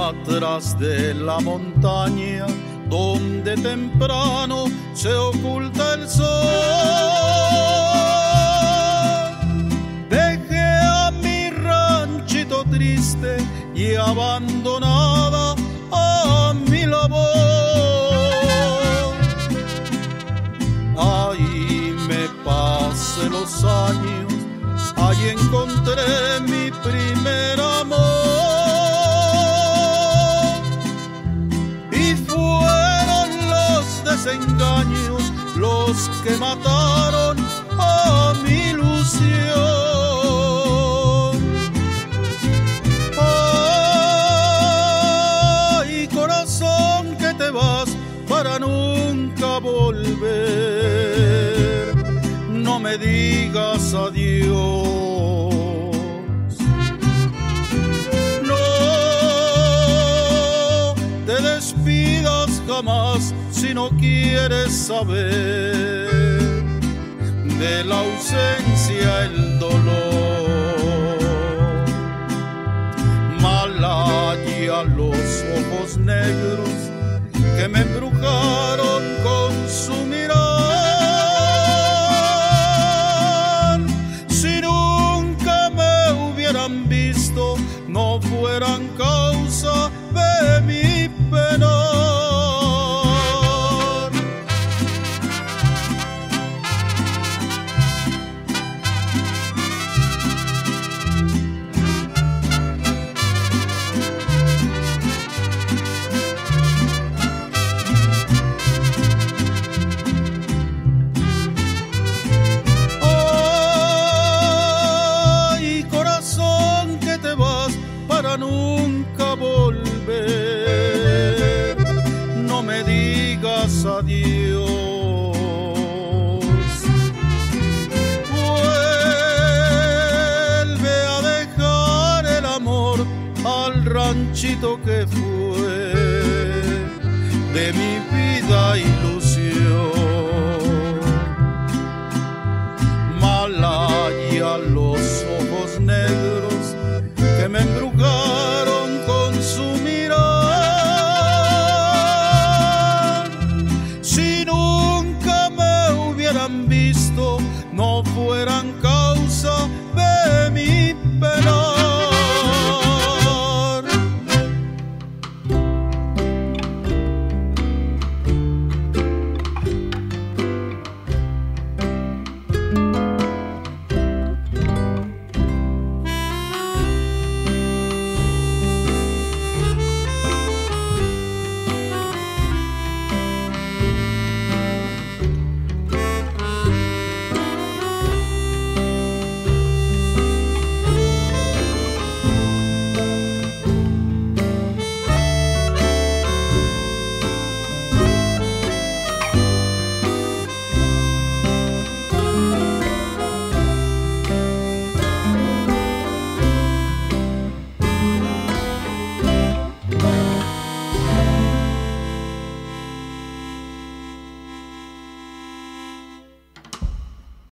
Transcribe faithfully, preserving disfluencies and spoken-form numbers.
atrás de la montaña donde temprano se oculta el sol. Dejé a mi ranchito triste y abandonada a mi labor. Ahí me pasé los años, ahí encontré mi primer amor. Y fueron los desengaños los que mataron a mi ilusión. Ay, corazón, que te vas para nunca volver. No me digas adiós. No te despidas jamás si no quieres saber de la ausencia el dolor. Malaya los ojos negros que me embrujaron con su mirar. Si nunca me hubieran visto, no fueran causa de mi penar. Nunca volver, no me digas adiós. Vuelve a dejar el amor al ranchito que fue de mi vida ilusión. Malaya los ojos negros que me embrujaron con su mirar. Si nunca me hubieran visto, no fueran causa de